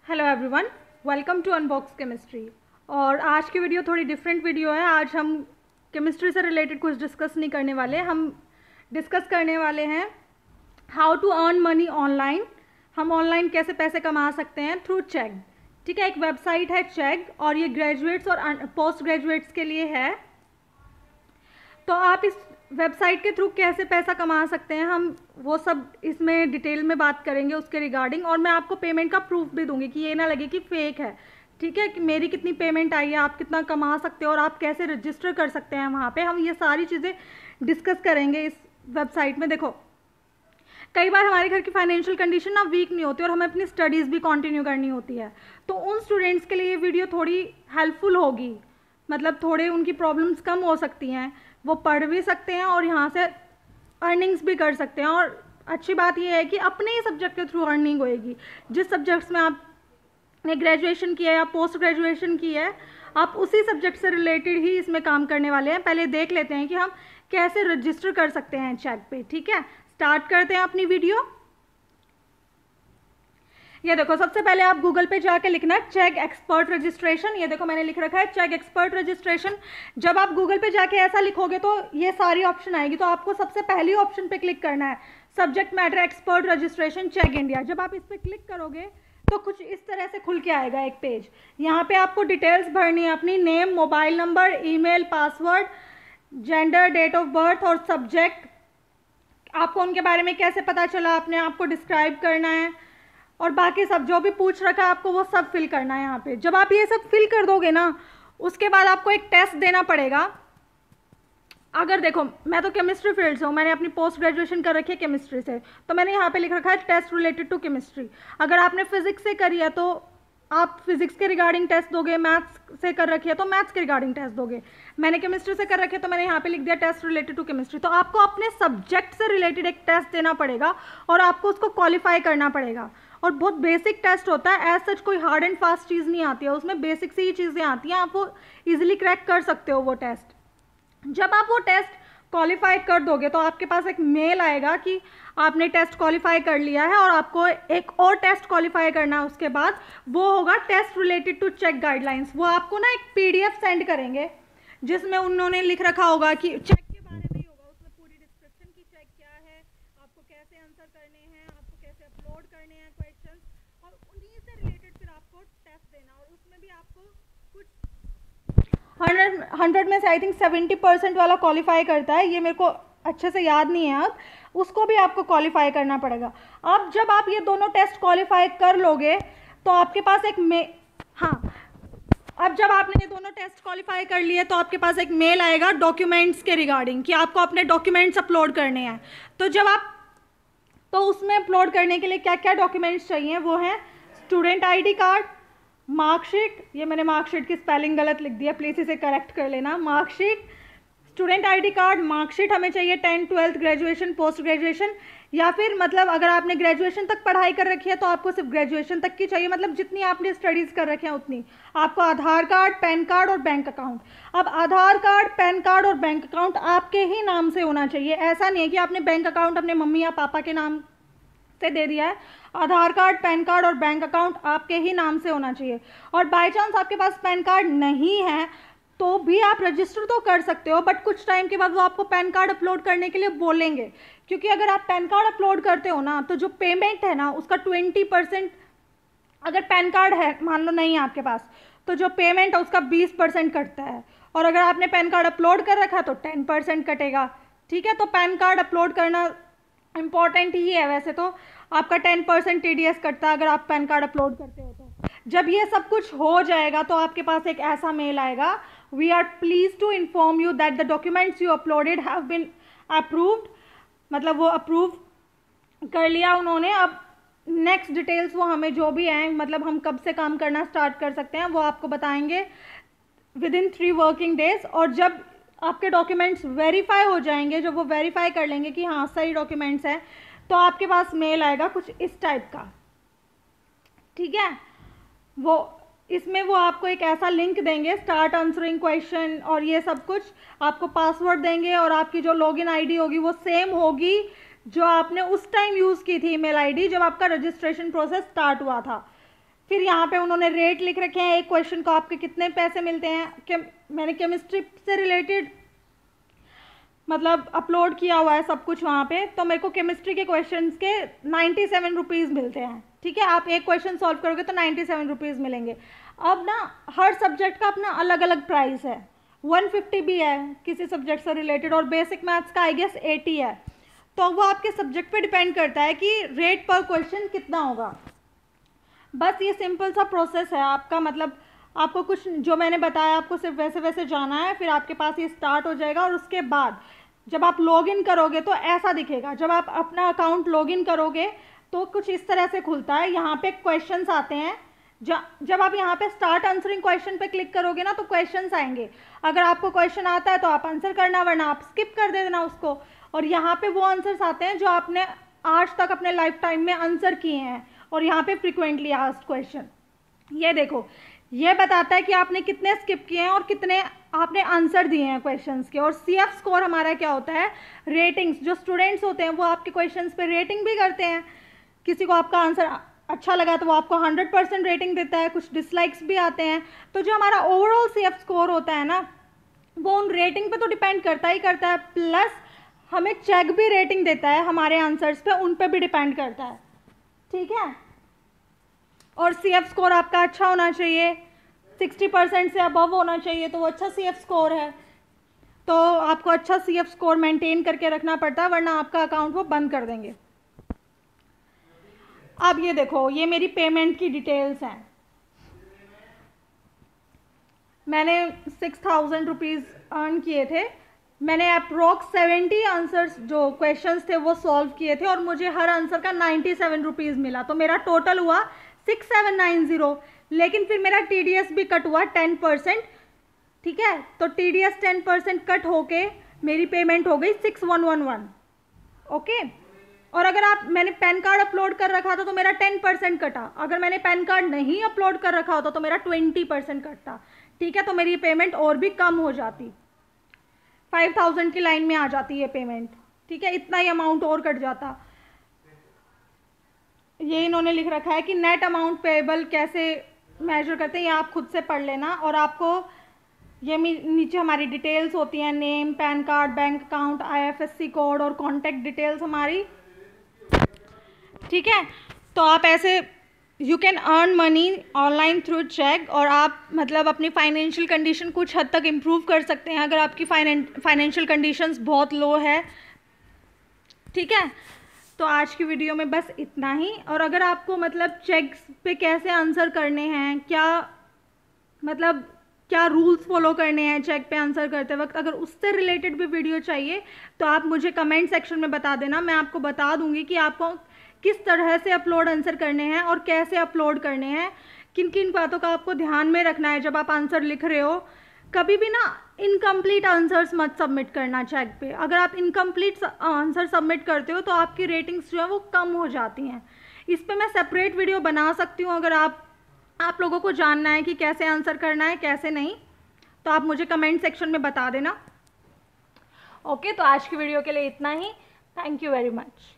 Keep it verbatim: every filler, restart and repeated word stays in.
Hello everyone, welcome to unbox chemistry. और आज की वीडियो थोड़ी डिफरेंट वीडियो है। आज हम केमिस्ट्री से रिलेटेड कुछ डिस्कस नहीं करने वाले, हम डिस्कस करने वाले हैं how to earn money online. हम ऑनलाइन कैसे पैसे कमा सकते हैं थ्रू चेग। ठीक है, एक वेबसाइट है चेग और ये ग्रेजुएट्स और पोस्ट ग्रेजुएट्स के लिए है। तो आप इस वेबसाइट के थ्रू कैसे पैसा कमा सकते हैं, हम वो सब इसमें डिटेल में बात करेंगे उसके रिगार्डिंग। और मैं आपको पेमेंट का प्रूफ भी दूंगी कि ये ना लगे कि फेक है। ठीक है, कि मेरी कितनी पेमेंट आई है, आप कितना कमा सकते हो और आप कैसे रजिस्टर कर सकते हैं वहाँ पे। हम ये सारी चीज़ें डिस्कस करेंगे इस वेबसाइट में। देखो, कई बार हमारे घर की फाइनेंशियल कंडीशन ना वीक नहीं होती और हमें अपनी स्टडीज़ भी कंटिन्यू करनी होती है, तो उन स्टूडेंट्स के लिए ये वीडियो थोड़ी हेल्पफुल होगी। मतलब थोड़े उनकी प्रॉब्लम्स कम हो सकती हैं, वो पढ़ भी सकते हैं और यहाँ से अर्निंग्स भी कर सकते हैं। और अच्छी बात यह है कि अपने ही सब्जेक्ट के थ्रू अर्निंग होएगी। जिस सब्जेक्ट्स में आपने ग्रेजुएशन किया है या पोस्ट ग्रेजुएशन की है, आप उसी सब्जेक्ट से रिलेटेड ही इसमें काम करने वाले हैं। पहले देख लेते हैं कि हम कैसे रजिस्टर कर सकते हैं चेग पे। ठीक है, स्टार्ट करते हैं अपनी वीडियो। ये देखो, सबसे पहले आप गूगल पे जाके लिखना है चेग एक्सपर्ट रजिस्ट्रेशन। ये देखो मैंने लिख रखा है चेग एक्सपर्ट रजिस्ट्रेशन। जब आप गूगल पे जाके ऐसा लिखोगे तो ये सारी ऑप्शन आएगी, तो आपको सबसे पहली ऑप्शन पे क्लिक करना है, subject matter expert registration Chegg India. जब आप इस पर क्लिक करोगे तो कुछ इस तरह से खुल के आएगा एक पेज। यहाँ पे आपको डिटेल्स भरनी है अपनी, name, mobile number, email, password, gender, date of birth और सब्जेक्ट। आपको उनके बारे में कैसे पता चला अपने आप को डिस्क्राइब करना है और बाकी सब जो भी पूछ रखा है आपको वो सब फिल करना है यहाँ पे। जब आप ये सब फिल कर दोगे ना, उसके बाद आपको एक टेस्ट देना पड़ेगा। अगर देखो, मैं तो केमिस्ट्री फील्ड से हूँ, मैंने अपनी पोस्ट ग्रेजुएशन कर रखी है केमिस्ट्री से, तो मैंने यहाँ पे लिख रखा है टेस्ट रिलेटेड टू केमिस्ट्री। अगर आपने फिजिक्स से करी है तो आप फिजिक्स के रिगार्डिंग टेस्ट दोगे, मैथ्स से कर रखी है तो मैथ्स के रिगार्डिंग टेस्ट दोगे। मैंने केमिस्ट्री से कर रखी है तो मैंने यहाँ पे लिख दिया टेस्ट रिलेटेड टू केमिस्ट्री। तो आपको अपने सब्जेक्ट से रिलेटेड एक टेस्ट देना पड़ेगा और आपको उसको क्वालिफाई करना पड़ेगा। और बहुत बेसिक टेस्ट होता है, एज सच कोई हार्ड एंड फास्ट चीज़ नहीं आती है, उसमें बेसिक सी ही चीज़ें आती हैं, आप वो ईजिली क्रैक कर सकते हो वो टेस्ट। जब आप वो टेस्ट क्वालिफाई कर दोगे तो आपके पास एक मेल आएगा कि आपने टेस्ट क्वालिफाई कर लिया है और आपको एक और टेस्ट क्वालिफाई करना है। उसके बाद वो होगा test related to Chegg guidelines. वो आपको ना एक पीडीएफ सेंड करेंगे जिसमें उन्होंने लिख रखा होगा कि चेक के बारे में ही होगा, उसमें पूरी डिस्क्रिप्शन की चेक क्या है, आपको कैसे आंसर करने हैं, आपको कैसे अपलोड करने हैं क्वेश्चन, और उन्हीं से रिलेटेड फिर आपको टेस्ट देना। और उसमें भी आपको कुछ हंड्रेड हंड्रेड में से आई थिंक सेवेंटी परसेंट वाला क्वालिफाई करता है, ये मेरे को अच्छे से याद नहीं है अब, उसको भी आपको क्वालिफाई करना पड़ेगा। अब जब आप ये दोनों टेस्ट क्वालिफाई कर लोगे तो आपके पास एक मे हाँ अब जब आपने ये दोनों टेस्ट क्वालिफाई कर लिए तो आपके पास एक मेल आएगा डॉक्यूमेंट्स के रिगार्डिंग कि आपको अपने डॉक्यूमेंट्स अपलोड करने हैं। तो जब आप तो उसमें अपलोड करने के लिए क्या क्या डॉक्यूमेंट्स चाहिए, वो हैं स्टूडेंट आईडी कार्ड, मार्कशीट। ये मैंने मार्कशीट की स्पेलिंग गलत लिख दिया, प्लीज़ इसे करेक्ट कर लेना। Marksheet, student ID card, marksheet हमें चाहिए tenth twelfth graduation post graduation, या फिर मतलब अगर आपने ग्रेजुएशन तक पढ़ाई कर रखी है तो आपको सिर्फ ग्रेजुएशन तक की चाहिए, मतलब जितनी आपने स्टडीज़ कर रखी हैं उतनी। आपको आधार कार्ड, पैन कार्ड और बैंक अकाउंट। अब आधार कार्ड, पैन कार्ड और बैंक अकाउंट आपके ही नाम से होना चाहिए। ऐसा नहीं है कि आपने बैंक अकाउंट अपने मम्मी या पापा के नाम से दे दिया है। आधार कार्ड, पैन कार्ड और बैंक अकाउंट आपके ही नाम से होना चाहिए। और बाय चांस आपके पास पैन कार्ड नहीं है तो भी आप रजिस्टर तो कर सकते हो, बट कुछ टाइम के बाद वो आपको पैन कार्ड अपलोड करने के लिए बोलेंगे, क्योंकि अगर आप पैन कार्ड अपलोड करते हो ना तो जो पेमेंट है ना उसका ट्वेंटी परसेंट, अगर पैन कार्ड है मान लो नहीं है आपके पास, तो जो पेमेंट है उसका बीस परसेंट कटता है। और अगर आपने पैन कार्ड अपलोड कर रखा तो टेन परसेंट कटेगा। ठीक है, तो पैन कार्ड अपलोड करना इम्पॉर्टेंट ही है। वैसे तो आपका ten percent T D S कटता है अगर आप पैन कार्ड अपलोड करते हो तो। जब ये सब कुछ हो जाएगा तो आपके पास एक ऐसा मेल आएगा, we are pleased to inform you that the documents you uploaded have been approved. मतलब वो अप्रूव कर लिया उन्होंने। अब नेक्स्ट डिटेल्स वो हमें जो भी हैं, मतलब हम कब से काम करना स्टार्ट कर सकते हैं, वो आपको बताएंगे within three working days. और जब आपके डॉक्यूमेंट्स वेरीफाई हो जाएंगे, जब वो वेरीफाई कर लेंगे कि हाँ सही डॉक्यूमेंट्स हैं, तो आपके पास मेल आएगा कुछ इस टाइप का। ठीक है, वो इसमें वो आपको एक ऐसा लिंक देंगे, स्टार्ट आंसरिंग क्वेश्चन और ये सब कुछ, आपको पासवर्ड देंगे और आपकी जो लॉगिन आईडी होगी वो सेम होगी जो आपने उस टाइम यूज़ की थी ईमेल आईडी जब आपका रजिस्ट्रेशन प्रोसेस स्टार्ट हुआ था। फिर यहाँ पे उन्होंने रेट लिख रखे हैं, एक क्वेश्चन को आपके कितने पैसे मिलते हैं। केम, मैंने केमिस्ट्री से रिलेटेड मतलब अपलोड किया हुआ है सब कुछ वहाँ पे, तो मेरे को केमिस्ट्री के क्वेश्चंस के नाइन्टी सेवन रुपीज़ मिलते हैं। ठीक है, आप एक क्वेश्चन सॉल्व करोगे तो नाइन्टी सेवन रुपीज़ मिलेंगे। अब ना हर सब्जेक्ट का अपना अलग अलग प्राइस है, वन फिफ्टी भी है किसी सब्जेक्ट से रिलेटेड, और बेसिक मैथ्स का आई गेस एटी है। तो वो आपके सब्जेक्ट पे डिपेंड करता है कि रेट पर क्वेश्चन कितना होगा। बस ये सिंपल सा प्रोसेस है आपका, मतलब आपको कुछ जो मैंने बताया आपको सिर्फ वैसे वैसे जाना है, फिर आपके पास ये स्टार्ट हो जाएगा। और उसके बाद जब आप लॉगिन करोगे तो ऐसा दिखेगा। जब आप अपना अकाउंट लॉगिन करोगे तो कुछ इस तरह से खुलता है, यहाँ पे क्वेश्चंस आते हैं। जब आप यहाँ पे स्टार्ट आंसरिंग क्वेश्चन पे क्लिक करोगे ना तो क्वेश्चंस आएंगे। अगर आपको क्वेश्चन आता है तो आप आंसर करना, वरना आप स्किप कर देना उसको। और यहाँ पे वो आंसर्स आते हैं जो आपने आज तक अपने लाइफ टाइम में आंसर किए हैं, और यहाँ पे फ्रिक्वेंटली आस्क्ड क्वेश्चन। ये देखो, ये बताता है कि आपने कितने स्किप किए हैं और कितने आपने आंसर दिए हैं क्वेश्चंस के। और सीएफ स्कोर हमारा क्या होता है, रेटिंग्स। जो स्टूडेंट्स होते हैं वो आपके क्वेश्चंस पे रेटिंग भी करते हैं। किसी को आपका आंसर अच्छा लगा तो वो आपको हंड्रेड परसेंट रेटिंग देता है, कुछ डिसलाइक्स भी आते हैं। तो जो हमारा ओवरऑल सीएफ स्कोर होता है ना, वो उन रेटिंग पे तो डिपेंड करता ही करता है, प्लस हमें चेक भी रेटिंग देता है हमारे आंसर्स पे, उन पे भी डिपेंड करता है। ठीक है, और सीएफ स्कोर आपका अच्छा होना चाहिए, सिक्सटी परसेंट से अबव होना चाहिए, तो वो अच्छा सीएफ स्कोर है। तो आपको अच्छा सीएफ स्कोर मेंटेन करके रखना पड़ता है, वरना आपका अकाउंट वो बंद कर देंगे। अब ये देखो, ये मेरी पेमेंट की डिटेल्स हैं। मैंने सिक्स थाउजेंड रुपीज़ अर्न किए थे। मैंने अप्रोक्स सेवेंटी आंसर्स जो क्वेश्चंस थे वो सॉल्व किए थे, और मुझे हर आंसर का नाइन्टी सेवन रुपीज़ मिला। तो मेरा टोटल हुआ सिक्स सेवन नाइन ज़ीरो। लेकिन फिर मेरा टीडीएस भी कट हुआ टेन परसेंट। ठीक है, तो टीडीएस टेन परसेंट कट होके मेरी पेमेंट हो गई six one one one. Okay, और अगर आप मैंने पैन कार्ड अपलोड कर रखा था तो मेरा टेन परसेंट कटा। अगर मैंने पैन कार्ड नहीं अपलोड कर रखा होता तो मेरा ट्वेंटी परसेंट कटता। ठीक है, तो मेरी पेमेंट और भी कम हो जाती, फाइव थाउजेंड की लाइन में आ जाती है पेमेंट। ठीक है, इतना ही अमाउंट और कट जाता। ये इन्होंने लिख रखा है कि नेट अमाउंट पेएबल कैसे मेजर करते हैं, ये आप खुद से पढ़ लेना। और आपको ये नीचे हमारी डिटेल्स होती हैं, name, PAN card, bank account, IFSC code और कॉन्टैक्ट डिटेल्स हमारी। ठीक है, तो आप ऐसे you can earn money online through Chegg, और आप मतलब अपनी फाइनेंशियल कंडीशन कुछ हद तक इम्प्रूव कर सकते हैं अगर आपकी फाइनेंशियल कंडीशंस बहुत लो है। ठीक है, तो आज की वीडियो में बस इतना ही। और अगर आपको मतलब चेक्स पे कैसे आंसर करने हैं, क्या मतलब क्या रूल्स फॉलो करने हैं चेक पे आंसर करते वक्त, अगर उससे रिलेटेड भी वीडियो चाहिए तो आप मुझे कमेंट सेक्शन में बता देना। मैं आपको बता दूंगी कि आपको किस तरह से अपलोड आंसर करने हैं और कैसे अपलोड करने हैं, किन किन बातों का आपको ध्यान में रखना है जब आप आंसर लिख रहे हो। कभी भी ना इनकम्प्लीट आंसर्स मत सबमिट करना चेक पे। अगर आप इनकम्प्लीट आंसर सबमिट करते हो तो आपकी रेटिंग्स जो है वो कम हो जाती हैं। इस पे मैं सेपरेट वीडियो बना सकती हूँ, अगर आप आप लोगों को जानना है कि कैसे आंसर करना है कैसे नहीं, तो आप मुझे कमेंट सेक्शन में बता देना। ओके, तो आज की वीडियो के लिए इतना ही। Thank you very much.